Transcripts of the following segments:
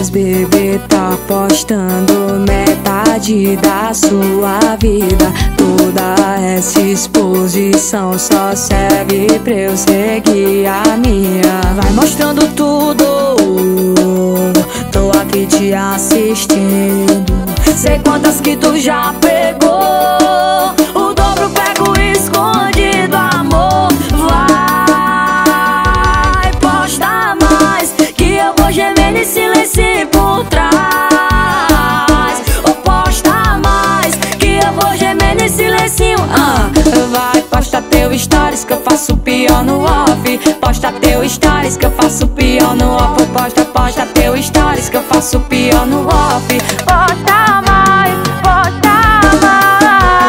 ex-bebê tá postando metade da sua vida. Toda essa exposição só serve pra eu seguir a minha. Vai mostrando tudo, tô aqui te assistindo. Sei quantas que tu já pegou, o dobro pego escondido, amor. Vai, posta mais, que eu vou gemendo em silêncio por trás. Ou posta mais, que eu vou gemendo em silêncio. Vai, posta teu stories que eu faço pior no off. Posta teu stories que eu faço pior no off. Posta teu stories que eu faço pior no off. Posta mais, posta mais.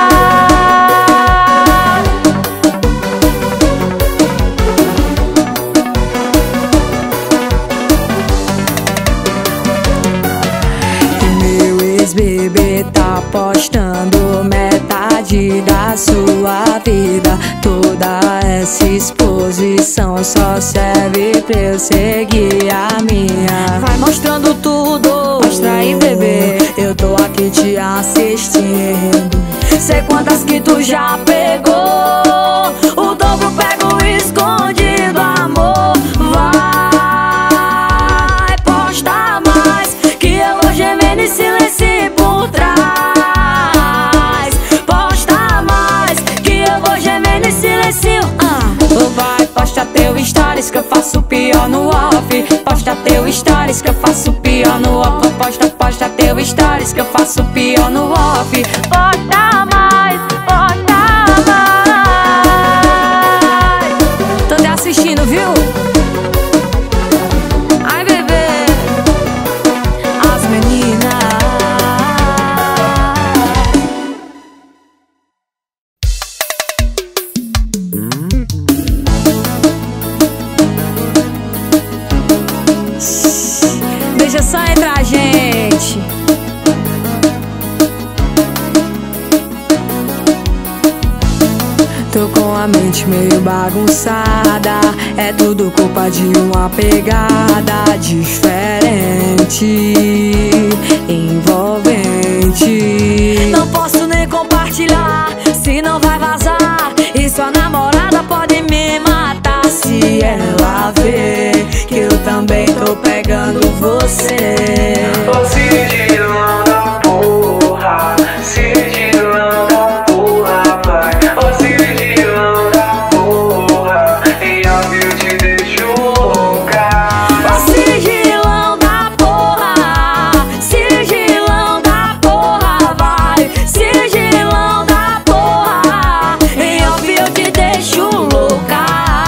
Meu ex-bebê tá postando metade da sua vida. Toda essa exposição só serve pra eu seguir a minha. Vai mostrando tudo, mostra aí, bebê, eu tô aqui te assistindo. Sei quantas que tu já pegou, o dobro pego escondido, amor. Vai, posta mais, que eu vou gemendo em silêncio por trás. Posta mais, que eu vou gemendo em silêncio. Vai, posta teu stories que eu faço pior no off. Posta teu stories que eu faço pior no off. Posta teu stories que eu faço pior no off. Posta mais, posta mais. Tô te assistindo, viu? Ai, bebê, as meninas. Deixa só entrar a gente. Tô com a mente meio bagunçada, é tudo culpa de uma pegada diferente, envolvente. Não posso nem compartilhar, se não vai vazar. E sua namorada pode me matar se ela ver que eu também tô pegando você. Ô sigilão da porra, sigilão da porra, vai. Ô sigilão da porra, em off eu te deixo louca. Ô sigilão da porra, sigilão da porra, vai. Sigilão da porra, em off eu te deixo louca.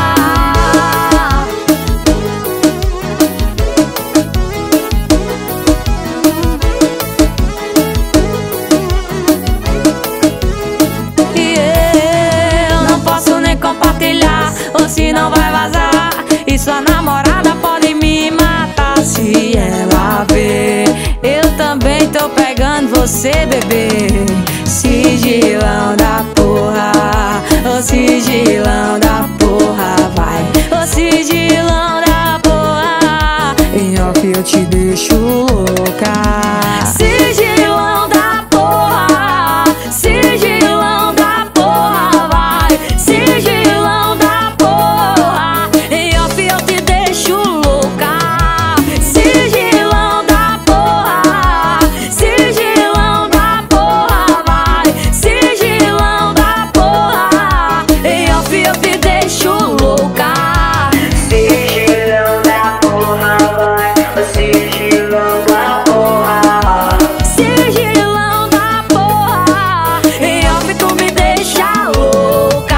Ou se não vai vazar, e sua namorada pode me matar se ela ver. Eu também tô pegando você, bebê. Sigilão da porra, ô sigilão da porra, vai. Ô sigilão da porra, em off eu te deixo louca. Sigilão da porra, sigilão da porra, vai. Sigilão da porra, em off eu te deixo louca. Sigilão da porra, sigilão da porra, vai. Sigilão da porra, em off eu te deixo louca. Sigilão da porra, vai. Ô sigilão da porra, Sigilão da porra, em off tu me deixa louca.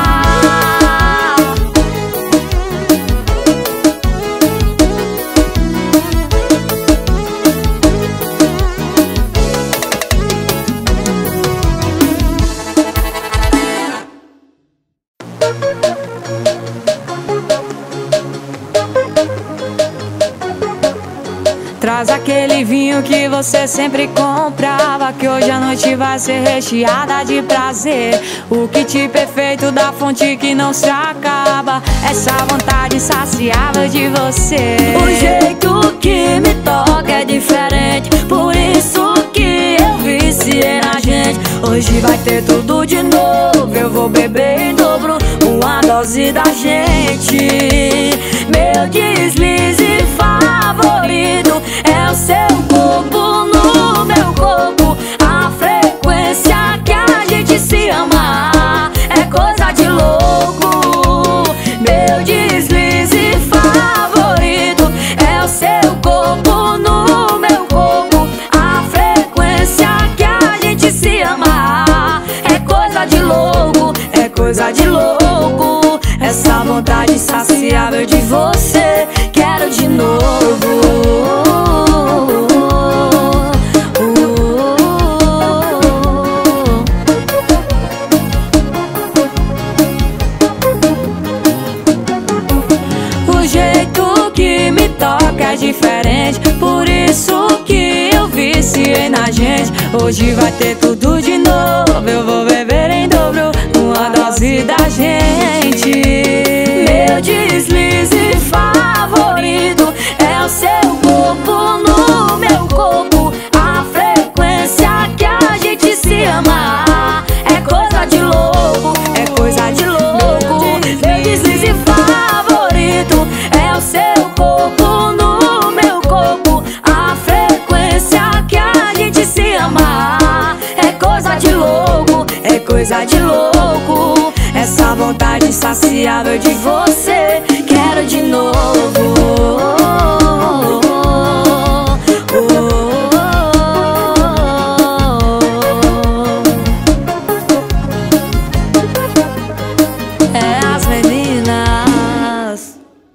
Traz aquele vinho que você sempre comprava, que hoje a noite vai ser recheada de prazer. O kit perfeito da fonte que não se acaba, essa vontade insaciável de você. O jeito que me toca é Hoje vai ter tudo de novo, eu vou beber em dobro, uma dose da gente. Meu deslize favorito é o seu corpo no meu corpo. A frequência que a gente se ama é coisa de louco. Meu deslize favorito é o seu corpo no meu corpo. A frequência que a gente se ama é coisa de louco, é coisa de louco. Essa vontade insaciável de você, quero de novo. O jeito que me toca é diferente, por isso que eu viciei na gente. Hoje vai ter tudo de novo, eu vou beber em dobro, uma dose da gente. Meu deslize favorito é o seu corpo no meu corpo. A frequência que a gente se ama é coisa de louco, é coisa de louco. Meu deslize favorito é o seu corpo no meu corpo. A frequência que a gente se ama é coisa de louco, é coisa de louco. Essa vontade insaciável de você, quero de novo. É as meninas.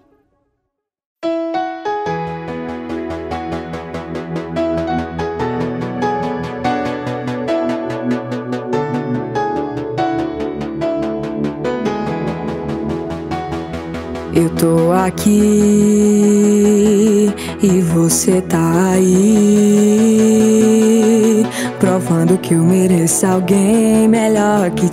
Eu tô aqui e você tá aí, provando que eu mereço alguém melhor que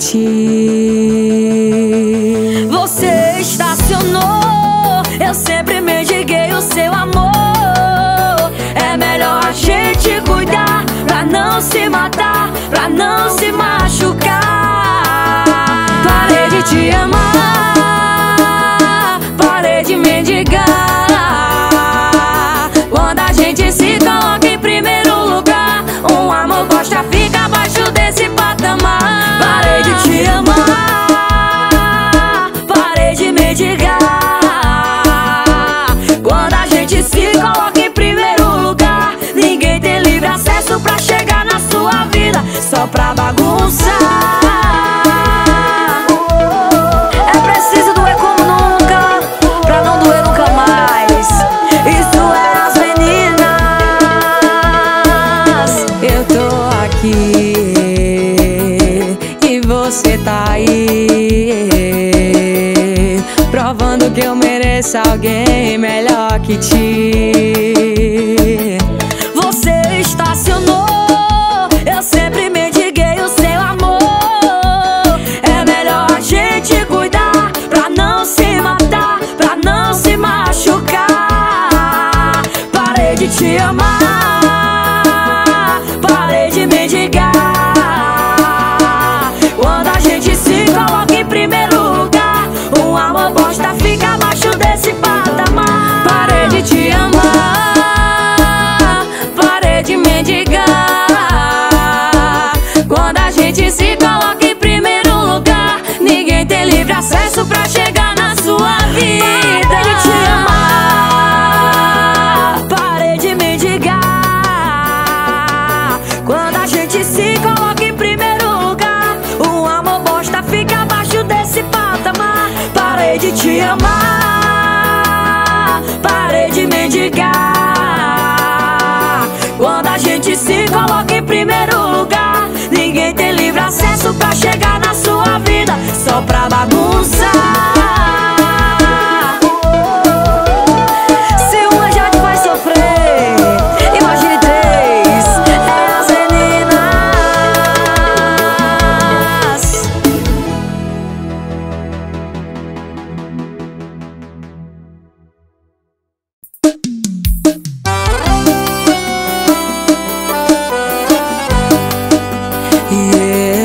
ti. Você estacionou, eu sempre mendiguei o seu amor. É melhor a gente cuidar pra não se matar, pra não se machucar. Parei de te amar, parei de mendigar. Quando a gente se coloca em primeiro lugar, um amor gosta fica abaixo desse patamar. Parei de te amar, parei de mendigar. Quando a gente se coloca em primeiro lugar, ninguém tem livre acesso pra chegar na sua vida, só pra bagunçar. E você tá aí, provando que eu mereço alguém melhor que ti. Você estacionou, eu sempre mendiguei o seu amor. É melhor a gente cuidar pra não se matar, pra não se machucar. Parei de te amar, parei de mendigar. Quando a gente se coloca em primeiro lugar, um amor bosta fica abaixo desse patamar. Parei de te amar, parei de mendigar. Quando a gente se coloca em primeiro lugar, ninguém tem livre acesso pra chegar na sua vida. Parei de te amar, parei de mendigar. Quando a gente se coloca em primeiro lugar, um amor bosta fica abaixo desse patamar. Parei de te amar, parei de mendigar. Quando a gente se coloca em primeiro lugar, ninguém tem livre acesso pra chegar na sua vida, só pra bagunçar. Se uma já te faz sofrer, imagine três. É as meninas. Yeah.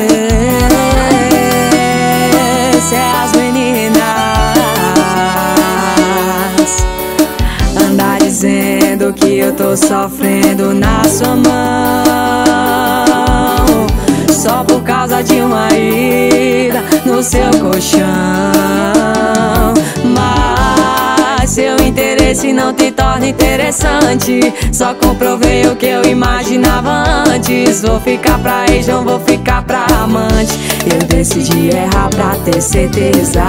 tô sofrendo na sua mão, só por causa de uma ida no seu colchão. Mas seu interesse não te torna interessante, só comprovei o que eu imaginava antes. Vou ficar pra ex, não vou ficar pra amante. Eu decidi errar pra ter certeza.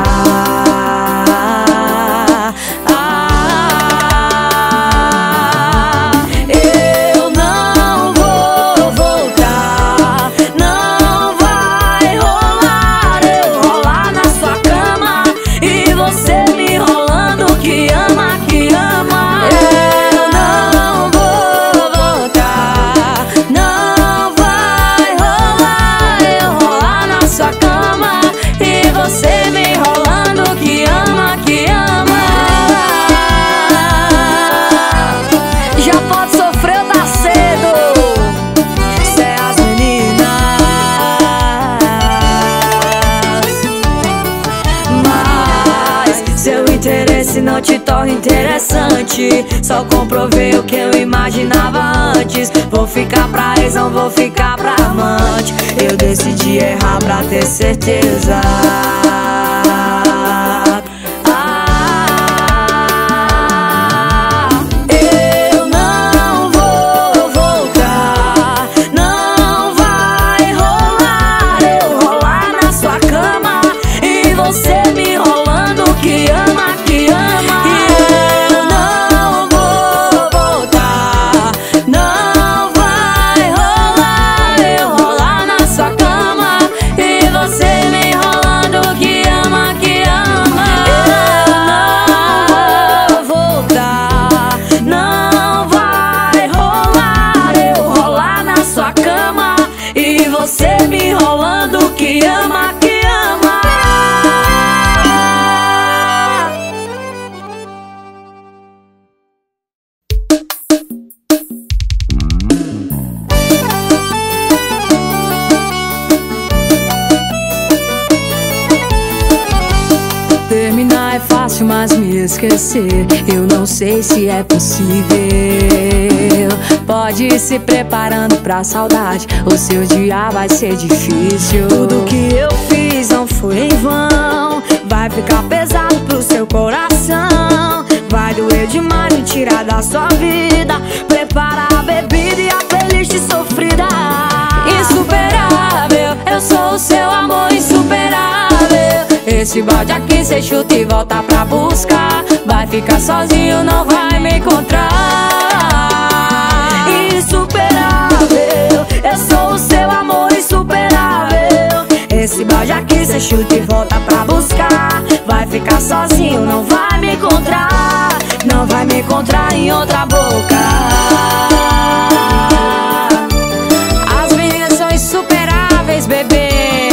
Se não te torna interessante, só comprovei o que eu imaginava antes. Vou ficar pra ex, não vou ficar pra amante. Eu decidi errar pra ter certeza. Você me enrolando que ama, que ama. Terminar é fácil, mas me esquecer eu não sei se é possível. Pode ir se preparando pra saudade, o seu dia vai ser difícil. Tudo que eu fiz não foi em vão, vai ficar pesado pro seu coração. Vai doer demais me tirar da sua vida. Prepara a bebida e a playlist sofrida. Insuperável, eu sou o seu amor insuperável. Esse balde aqui cê chuta e volta pra buscar. Vai ficar sozinho, não vai me encontrar. Insuperável, eu sou o seu amor insuperável. Esse balde aqui cê chuta e volta pra buscar. Vai ficar sozinho, não vai me encontrar. Não vai me encontrar em outra boca. As meninas são insuperáveis, bebê.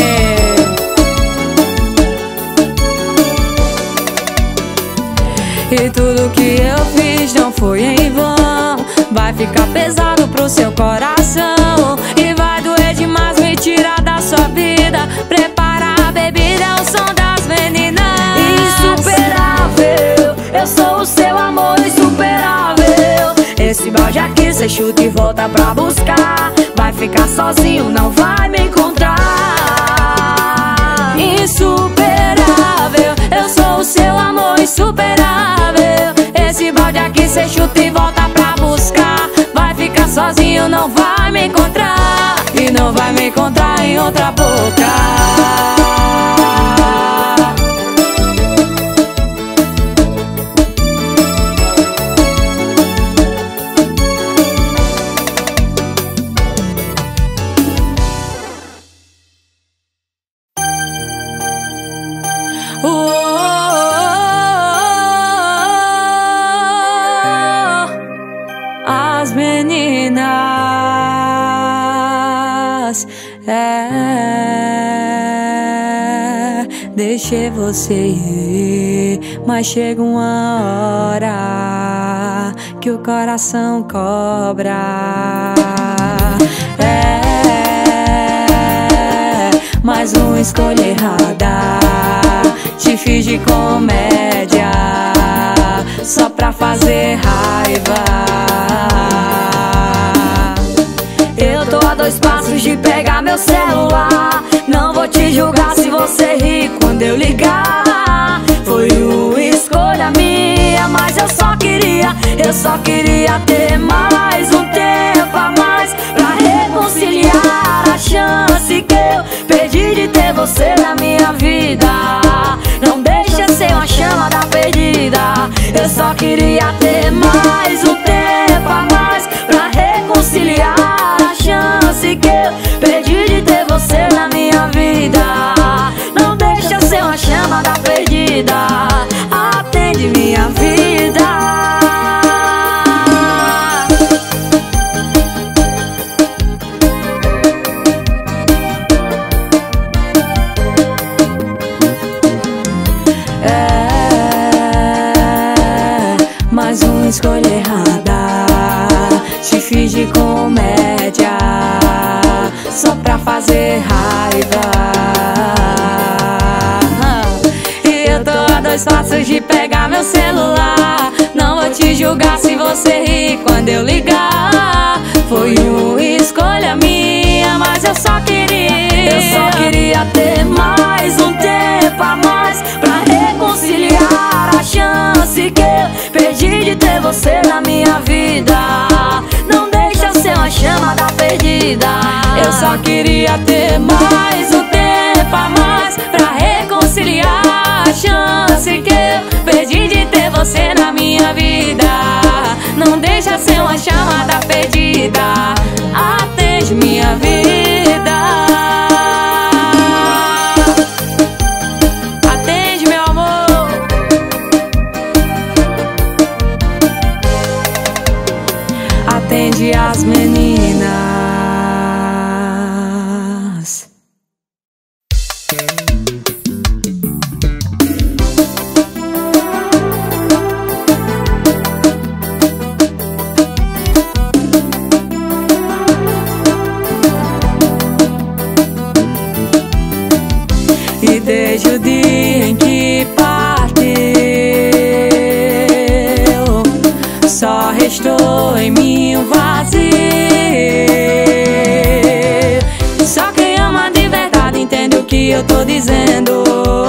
E tudo que eu fiz não foi em vão. Vai ficar pesado pro seu coração e vai doer demais me tirar da sua vida. Prepara a bebida, é o som das meninas. Insuperável, eu sou o seu amor insuperável. Esse balde aqui cê chuta e volta pra buscar. Vai ficar sozinho, não vai me encontrar. Insuperável, eu sou o seu amor insuperável. Esse balde aqui cê chuta e volta pra buscar. Vai ficar sozinho, não vai me encontrar. E não vai me encontrar em outra boca. As meninas, deixei você ir, mas chega uma hora que o coração cobra. Mais uma escolha errada, te fiz de comédia só pra fazer raiva. meu celular. Não vou te julgar se você rir quando eu ligar. Foi uma escolha minha, mas eu só queria ter mais um tempo a mais pra reconciliar a chance que eu perdi de ter você na minha vida. Não deixa ser uma chamada perdida. Eu só queria ter mais um tempo a mais pra reconciliar a chance que eu perdi de ter você na minha vida. Não deixa ser uma chamada perdida. Atende minha vida. Mais uma escolha errada. Te fiz de comédia só pra fazer raiva. E eu tô a 2 passos de pegar meu celular. Não vou te julgar se você rir quando eu ligar. Foi uma escolha minha, mas eu só queria ter mais um tempo a mais pra reconciliar a chance que eu perdi de ter você na minha vida. Não deixa ser uma chamada perdida. Eu só queria ter mais um tempo a mais pra reconciliar a chance que eu perdi de ter você na minha vida. Não deixa ser uma chamada perdida. Atende minha vida. Atende, meu amor. Atende as meninas. E desde o dia em que partiu, só restou em mim um vazio. Só quem ama de verdade entende o que eu tô dizendo.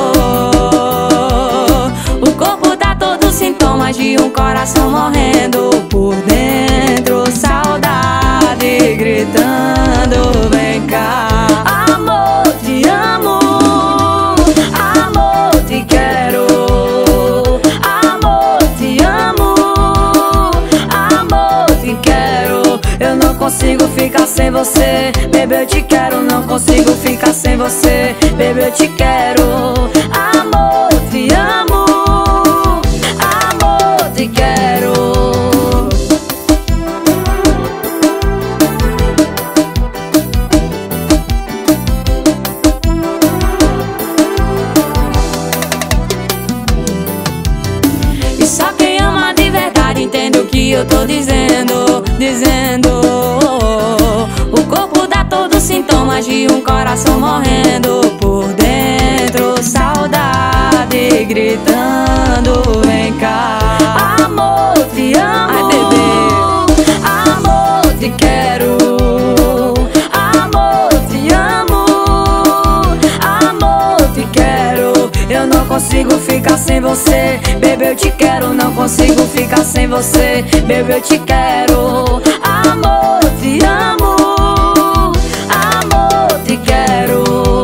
O corpo dá todos os sintomas de um coração morrendo por dentro. Saudade gritando, vem cá. Amor, te amo. Amor, te quero. Amor, te amo. Amor, te quero. Eu não consigo ficar sem você. Baby, eu te quero. Não consigo ficar sem você. Baby, eu te quero. Amor, te amo. Amor, te quero. E só quem ama de verdade entende o que eu tô dizendo. O corpo dá todos os sintomas de um coração morrendo por dentro. Saudade gritando, vem cá. Amor, te amo. Ai, bebê. Amor, te quero. Amor, te amo. Amor, te quero. Eu não consigo ficar sem você. Baby, eu te quero. Não consigo ficar sem você. Baby, eu te quero. Amor, te amo. Amor, te quero.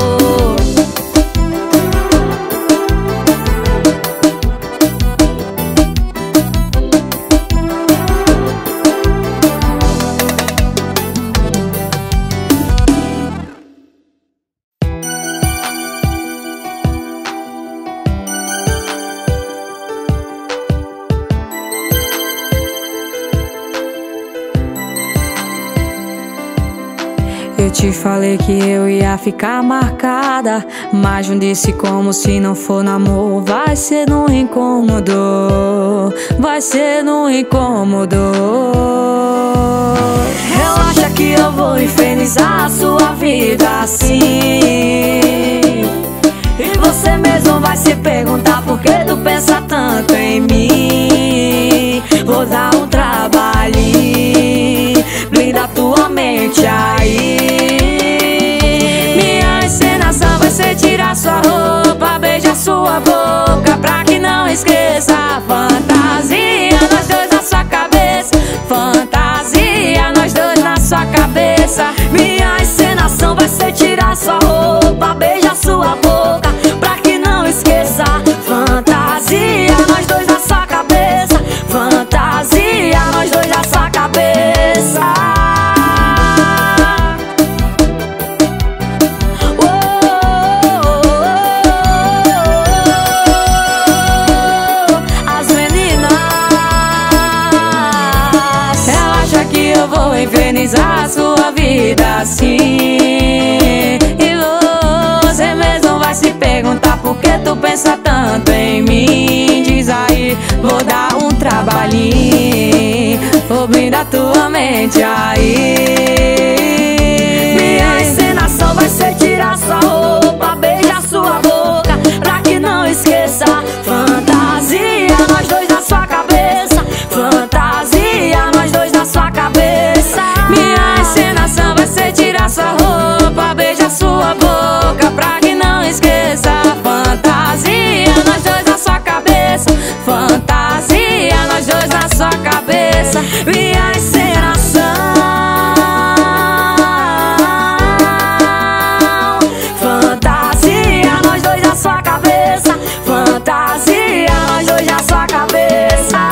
Eu te falei que eu ia ficar marcada, mas não disse como. Se não for namoro, vai ser no incômodo. Vai ser no incômodo. Relaxa que eu vou infernizar a sua vida assim. E você mesmo vai se perguntar por que tu pensa tanto em mim. Vou dar um trabalhinho, blinda tua mente aí. infernizar a sua vida assim. E você mesmo vai se perguntar por que tu pensa tanto em mim. Diz aí, vou dar um trabalhinho, vou brindar tua mente aí. Minha encenação vai ser tirar sua roupa, beijar sua boca, pra que não esqueça. Fantasia, nós dois na sua cabeça. Fantasia, nós dois na sua cabeça. Minha encenação vai ser tirar sua roupa, beijar sua boca, pra que não esqueça. Fantasia, nós dois na sua cabeça. Fantasia, nós dois na sua cabeça. Minha encenação. Fantasia, nós dois na sua cabeça. Fantasia, nós dois na sua cabeça.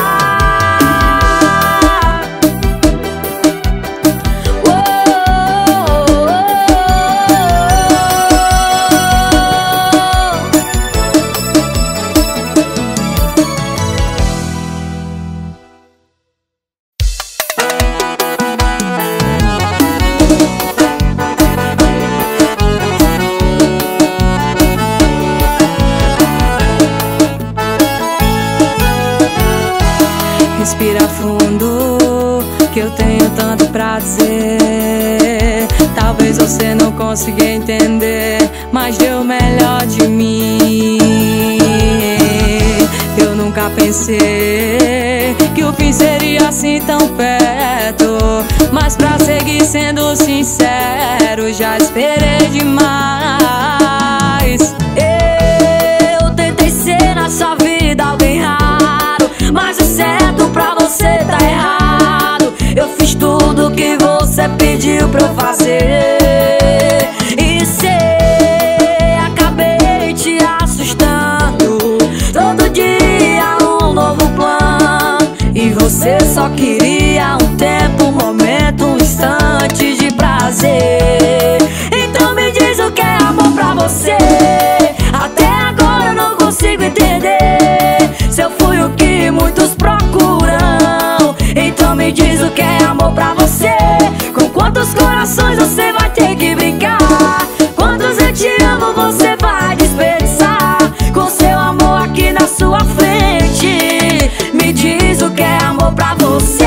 Respira fundo, que eu tenho tanto pra dizer. Talvez você não consiga entender, mas deu o melhor de mim. Eu nunca pensei que o fim seria assim tão perto, mas pra seguir sendo sincero, já esperei demais. Eu tentei ser na sua vida alguém raro, mas o certo pra você tá errado. Eu fiz tudo que você pediu pra eu fazer, e sei, acabei te assustando. Todo dia um novo plano, e você só queria um tempo, um momento, um instante de prazer. Então me diz o que é amor pra você. Até agora eu não consigo entender se eu fui o que muitos procuram. Então me diz o que é amor pra você. Com quantos corações você vai ter que brincar? Quantos eu te amo você vai desperdiçar? Com seu amor aqui na sua frente, me diz o que é amor pra você.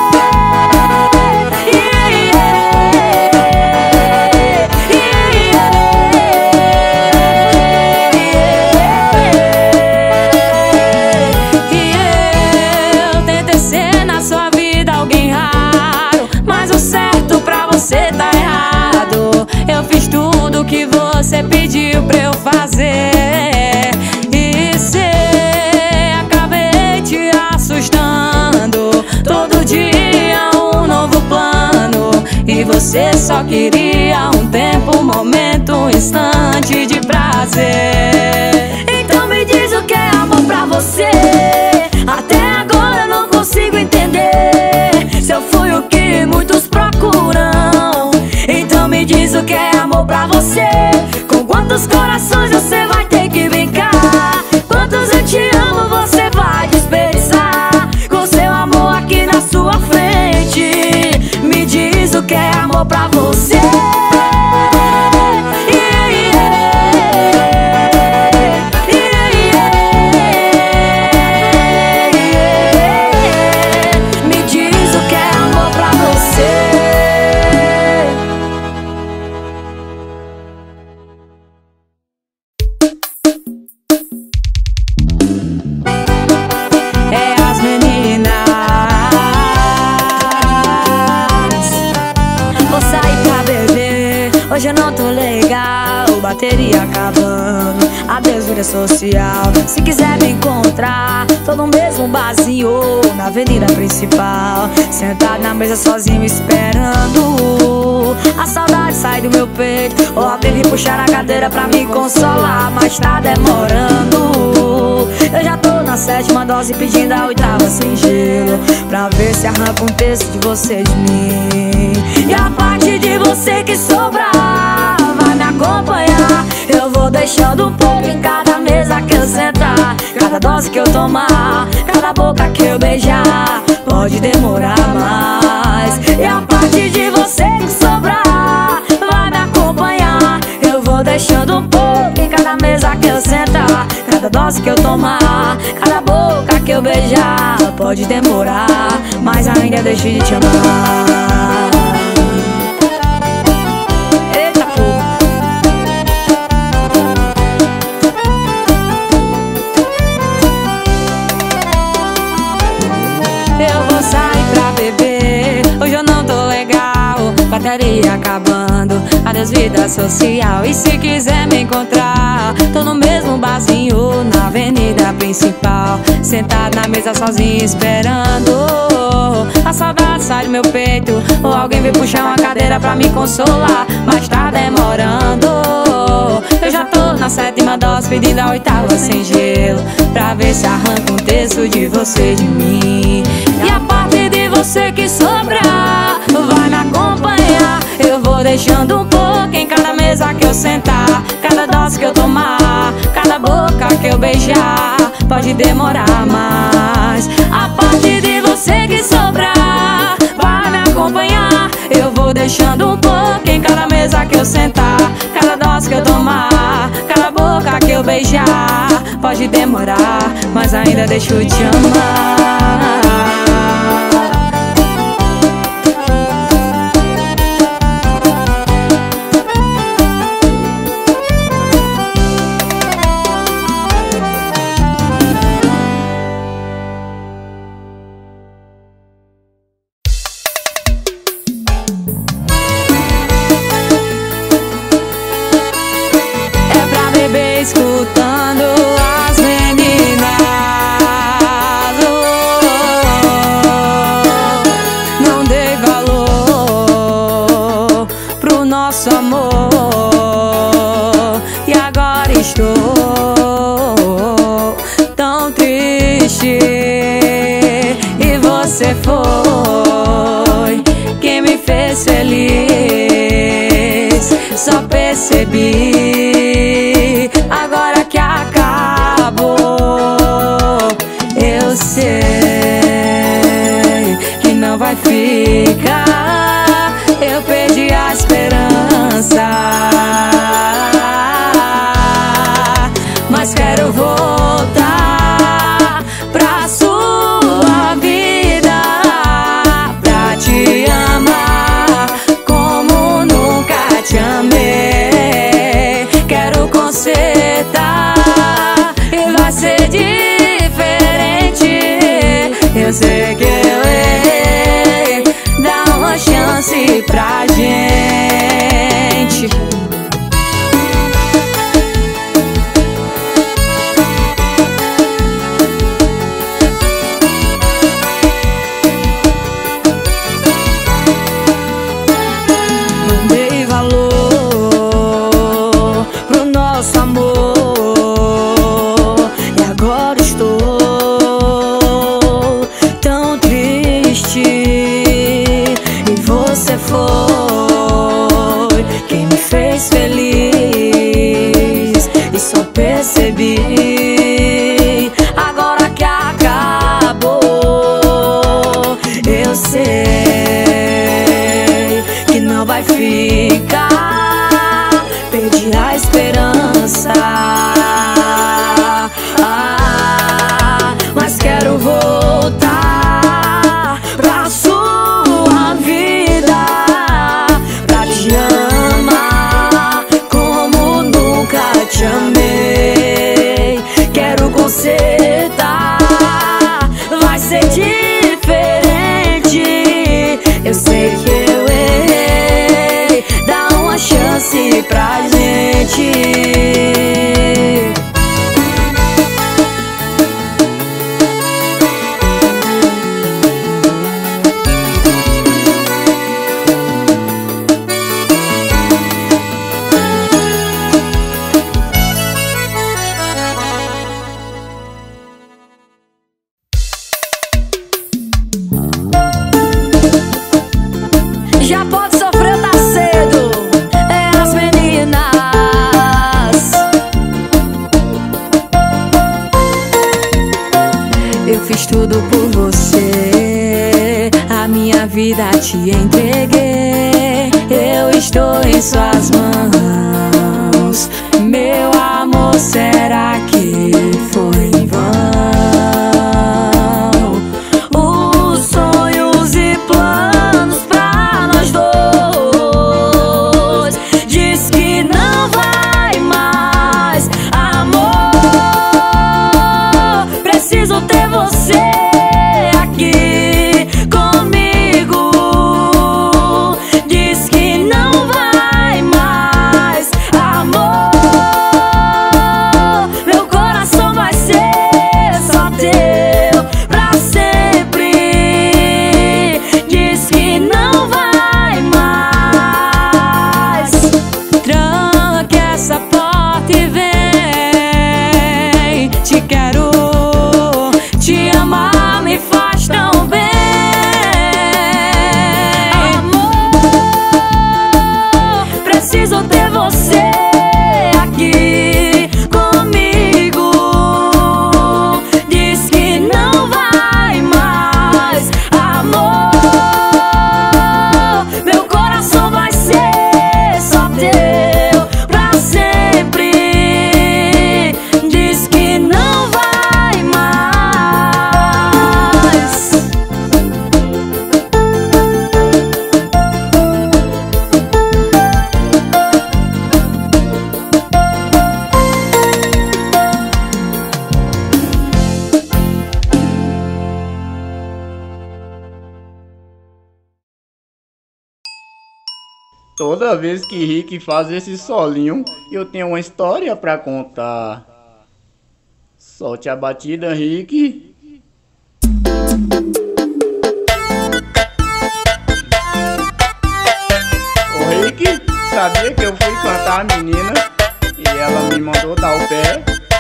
Você tá errado, eu fiz tudo que você pediu pra eu fazer, e cê, acabei te assustando. Todo dia um novo plano, e você só queria um tempo, um momento, um instante de prazer. Então me diz o que é amor pra você. Até agora eu não consigo entender se eu fui o que muitos procuram. Então me diz o que é amor pra você. Com quantos corações você vai ter que brincar? Quantos eu te amo você vai desperdiçar? Com seu amor aqui na sua frente, me diz o que é amor pra você. Hoje eu não tô legal, bateria acabando, adeus vida social. Se quiser me encontrar, tô no mesmo barzinho, na avenida principal, sentado na mesa sozinho esperando a saudade sair do meu peito, ou alguém vir puxar a cadeira pra me consolar, mas tá demorando. Eu já tô na 7ª dose pedindo a 8ª sem gelo, pra ver se arranca um terço de você de mim. E a parte de você que sobrar vai me acompanhar. Eu vou deixando um pouco em cada mesa que eu sentar, cada dose que eu tomar, cada boca que eu beijar. Pode demorar mais. E a parte de dose que eu tomar, cada boca que eu beijar. Pode demorar, mas ainda deixo de te amar. Eita porra. Eu vou sair pra beber, hoje eu não tô legal, bateria acabando, adeus vida social. E se quiser me encontrar, tô no mesmo barzinho, na avenida principal, sentado na mesa sozinho esperando. A saudade sai do meu peito, ou alguém vem puxar uma cadeira pra me consolar, mas tá demorando. Eu já tô na 7ª dose, pedindo a 8ª sem gelo, pra ver se arranca um terço de você de mim. E a parte de você que sobrar vai me acompanhar. Eu vou deixando um pouco em cada mesa que eu sentar, cada dose que eu tomar, cada boca que eu beijar. Pode demorar mais, a parte de você que sobrar vai me acompanhar. Eu vou deixando um pouco em cada mesa que eu sentar, cada dose que eu tomar, cada boca que eu beijar. Pode demorar, mas ainda deixo te amar. Escutando as meninas, não dei valor pro nosso amor, e agora estou tão triste. E você foi quem me fez feliz, só percebi agora que acabou. Eu sei que não vai ficar, eu perdi a esperança, mas quero voltar pra sua vida, pra te amar como nunca te amei. Quero consertar e vai ser diferente. Eu sei que eu errei, dá uma chance pra gente. Não dei valor pro nosso amor, e agora estou tão triste. E você foi quem me fez feliz, e só percebi agora que acabou. Eu sei que não vai ficar, perdi a esperança, mas quero voltar pra sua vida, pra te amar como nunca te amei. Quero consertar, vai ser diferente. Eu sei que eu errei, dá uma chance pra gente. Já pode sofrer, tá cedo, é as meninas. Eu fiz tudo por você, a minha vida te entreguei. Eu estou em suas mãos, meu amor, será que foi? Toda vez que Rick faz esse solinho, eu tenho uma história pra contar. Solte a batida, Rick. Ô Rick, sabia que eu fui cantar a menina e ela me mandou dar o pé?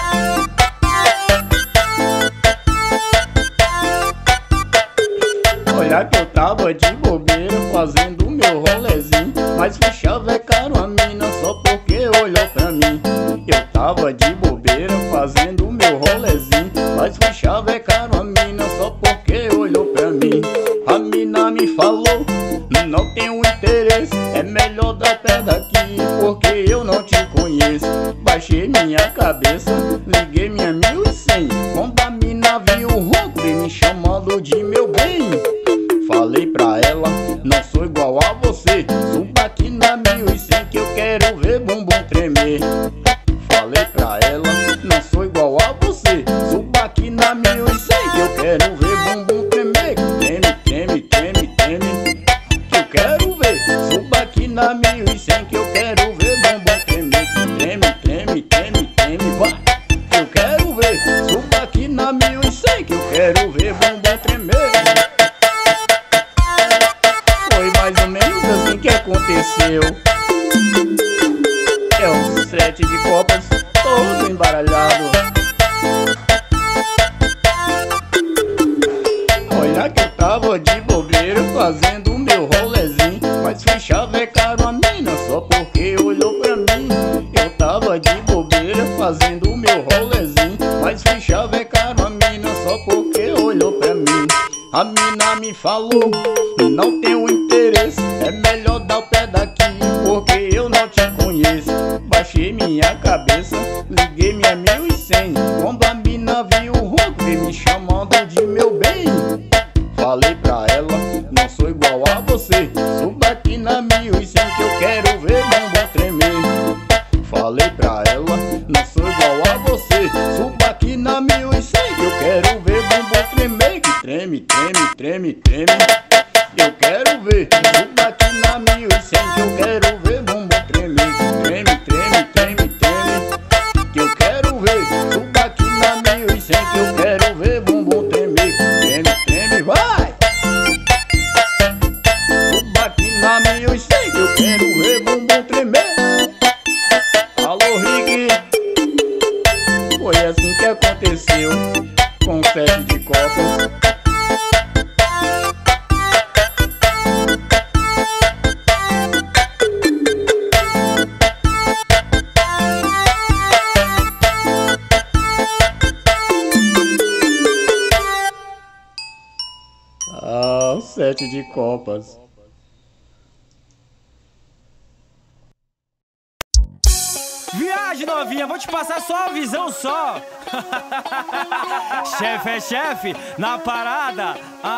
Olha que eu tava de bobeira fazendo meu rolezinho, mas fui chavecar uma mina só porque olhou pra mim. Eu tava de bobeira fazendo meu rolezinho, mas fui chavecar uma mina só porque olhou pra mim. A mina me falou, não tenho interesse, é melhor dar pé daqui porque eu não te conheço. Baixei minha cabeça, liguei minha 1100, quando a mina viu o ronco e me chamando de meu bem. Falei pra ela, não sou igual a você, suba aqui na 1100 que eu quero ver bumbum tremer. Falei pra ela, não sou igual a você, suba aqui na 1100 que eu quero ver bumbum tremer. Treme, treme, treme, treme, que eu quero ver. Suba aqui na 1100 que eu quero ver bumbum tremer. Treme, treme, treme, treme, vai, que eu quero ver. Suba aqui na 1100 que eu quero ver bumbum tremer. Foi mais ou menos assim que aconteceu. É um 7 de copas todo embaralhado. Olha que eu tava de bobeira fazendo meu rolezinho, mas fui chavecar uma mina só porque olhou pra mim. Eu tava de bobeira fazendo meu rolezinho, mas fui chavecar uma mina só porque olhou pra mim. A mina me falou, não tenho interesse, é melhor dar o pé daqui porque eu não te conheço. Baixei minha cabeça, liguei minha 1100, quando a mina viu o ronco e me chamando de meu bem. Falei pra ela, não sou igual a você, suba aqui na 1100 que eu quero ver bumbum tremer. Falei pra ela, não sou igual a você, suba aqui na 1100 que eu quero ver bumbum tremer. Que treme, treme, treme, treme, eu quero ver. Suba aqui na 1100 que eu quero ver bumbum tremer. Treme, treme, treme, treme, que eu quero ver. Suba aqui na 1100 que eu quero ver bumbum tremer. Treme, treme, vai. Suba aqui na 1100 que eu quero ver bumbum tremer. Alô, Rick. Foi assim que aconteceu com o 7 de copas. Ah, o 7 de copas. Viagem, novinha, vou te passar só a visão só. Chefe é chefe na parada.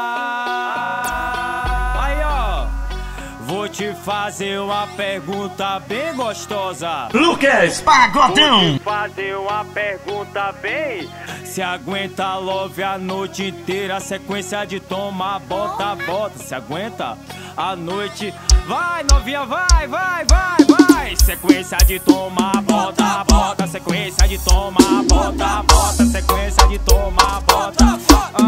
Aí, ó. Vou te fazer uma pergunta bem gostosa. Lucas Pagodão. Vou te fazer uma pergunta bem. Se aguenta love a noite inteira, sequência de toma, bota, bota. Se aguenta a noite. Vai, novinha, vai, vai, vai, vai. Sequência de toma, bota, bota. Sequência de toma, bota, bota. Sequência de toma, bota.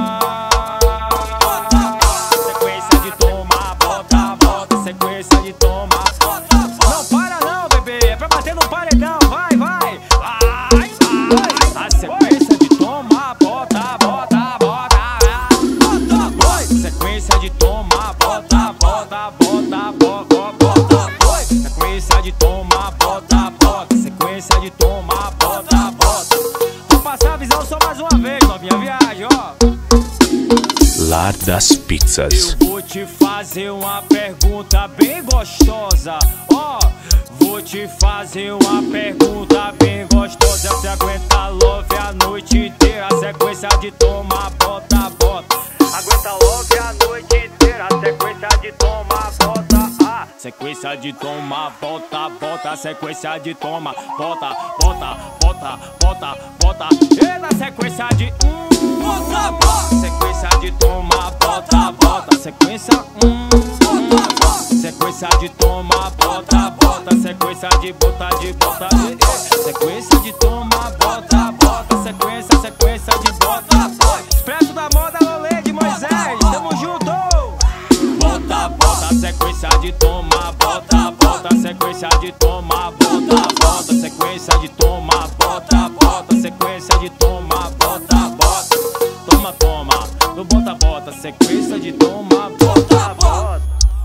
Sequência de toma, bota, bota. Sequência de toma. Não para não, bebê, é pra bater no paredão. Vai, vai, vai, vai. A sequência de toma, bota, bota, bota. Bota, sequência de toma, bota, bota, bota, bota, bota. Sequência de toma, bota, bota. Sequência de toma, bota, bota. Vou passar a visão só mais uma vez, novinha, viagem, ó. Lar das Pizzas. Eu vou te fazer uma pergunta bem gostosa, ó. Vou te fazer uma pergunta bem gostosa. Se aguenta love a noite inteira, sequência de toma, bota, bota. Aguenta love a noite inteira, sequência de toma, bota. Sequência de toma, bota, bota. Sequência de toma, bota, bota, bota, bota, bota. E na sequência de bota, bota. Sequência de toma, bota, bota. Sequência sequência de toma, bota, bota, sequência de bota, sequência de toma, bota, bota, sequência de bota, expresso da moda, Lolê de Moisés, tamo junto! Bota, bota, sequência de toma, bota, bota, sequência de toma, bota, bota, sequência de toma, bota, bota, sequência de toma, bota, bota, toma, toma, no bota, bota, sequência de toma, bota, bota.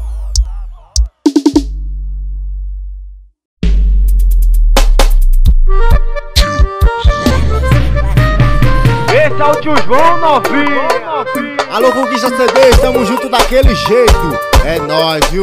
Esse é o tio João novinho. Alô, Conquista CD, estamos junto daquele jeito. É nóis, viu?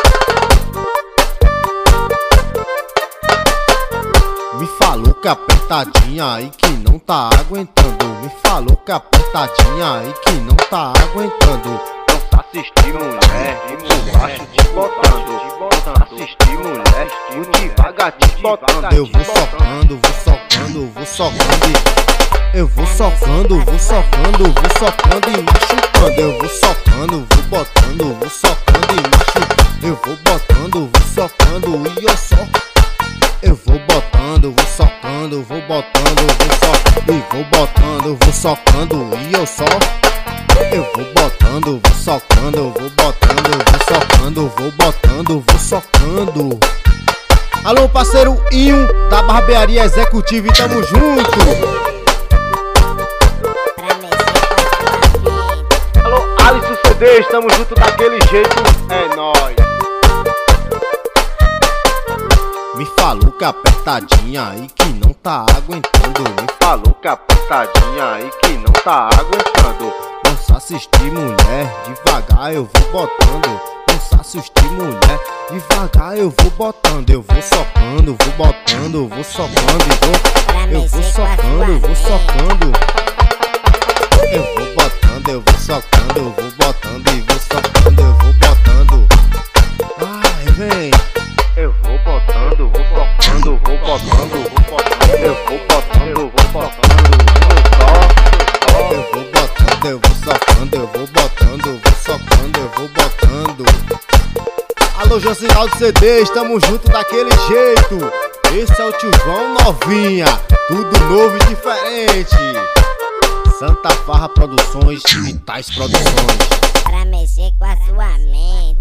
Me falou que apertadinha aí que não tá aguentando. Me falou que apertadinha aí que não tá aguentando. Não assistir mulher, por baixo te botando. Não assistir mulher, muito devagar te botando. Eu vou socando, vou socando, vou socando. Eu vou socando, vou socando, vou socando e machucando. Eu vou socando, vou botando, vou socando e machucando. Eu vou botando, vou socando e eu só. Eu vou botando, vou socando, vou botando, vou socando e vou botando, vou socando e eu só. Eu vou botando, vou socando, vou botando, vou socando, vou botando, vou socando. Alô, parceiro Inho da Barbearia Executiva e tamo junto. Alisson CD, estamos junto daquele jeito, é nóis. Me falou que apertadinha aí que não tá aguentando. Me falou que apertadinha aí que não tá aguentando. Não se assistir mulher, devagar eu vou botando. Não se assistir mulher, devagar eu vou botando. Eu vou socando, vou botando, vou socando e vou. Eu vou socando, vou socando. Eu vou botando, eu vou socando, eu vou botando e vou socando, eu vou botando. Ai, vem. Eu vou botando, vou socando, vou botando, vou botando. Eu vou botando, vou botando, eu vou botando, eu vou socando, eu vou botando, eu vou socando, eu vou botando. Alô, Josinaldo CD, estamos junto daquele jeito. Esse é o tio João novinha, tudo novo e diferente. Santa Farra Produções, Vitais Produções. Pra mexer com a sua mente.